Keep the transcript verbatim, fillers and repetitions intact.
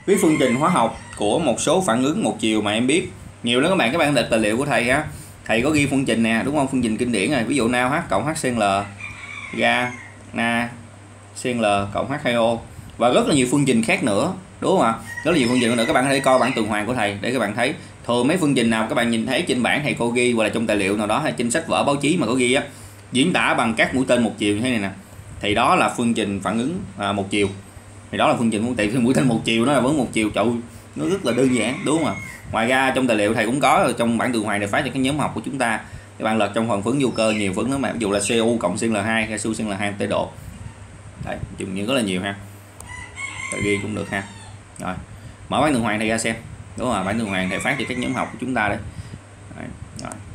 Viết phương trình hóa học của một số phản ứng một chiều mà em biết nhiều lắm các bạn. Các bạn đọc tài liệu của thầy á, thầy có ghi phương trình nè, đúng không? Phương trình kinh điển này, ví dụ NaOH cộng HCl ga Na Cl cộng H hai O và rất là nhiều phương trình khác nữa, đúng không ạ? Rất là nhiều phương trình nữa. Các bạn có thể coi bảng tuần hoàn của thầy để các bạn thấy thường mấy phương trình nào các bạn nhìn thấy trên bảng thầy cô ghi hoặc là trong tài liệu nào đó hay trên sách vở báo chí mà có ghi á, diễn tả bằng các mũi tên một chiều như thế này nè, thì đó là phương trình phản ứng à, một chiều. Thì đó là phương trình thì mũi tên một chiều, nó là vẫn một chiều, chậu nó rất là đơn giản, đúng không ạ? Ngoài ra trong tài liệu thầy cũng có trong bảng tuần hoàn để phát cho cái nhóm học của chúng ta, các bạn lật trong phần phấn vô cơ nhiều phấn lắm mà, ví dụ là Cu cộng Cl hai hay Cu Cl hai tê độ. Đấy, dùng những rất là nhiều ha. Thầy ghi cũng được ha. Rồi, mở bảng tuần hoàn thầy ra xem. Đúng rồi, bảng tuần hoàn thầy phát cho các nhóm học của chúng ta đấy. Đấy. Rồi.